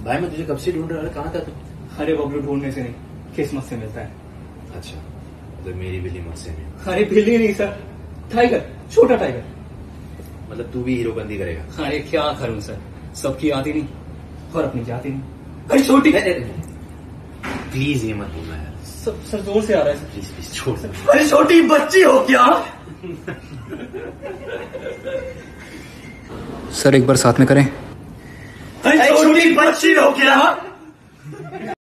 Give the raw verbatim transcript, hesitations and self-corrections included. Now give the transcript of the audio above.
भाई मैं तुझे कब से ढूंढ रहा था, कहाँ था तू? अरे बबलू ढूंढने से नहीं, किस्मत से मिलता है। अच्छा, मतलब मेरी बिल्ली मुझसे नहीं। अरे बिल्ली नहीं सर, टाइगर, छोटा टाइगर। मतलब तू भी हीरो बंदी करेगा? अरे क्या करूं सर, सबकी आती नहीं और अपनी जाती नहीं। अरे छोटी, प्लीज ये मत बोलना यार। सब सर जोर से आ रहा है सर। प्लीज प्लीज छोड़ सर। अरे छोटी बच्ची हो क्या? सर एक बार साथ में करें। अरे छोटी बच्ची हो क्या?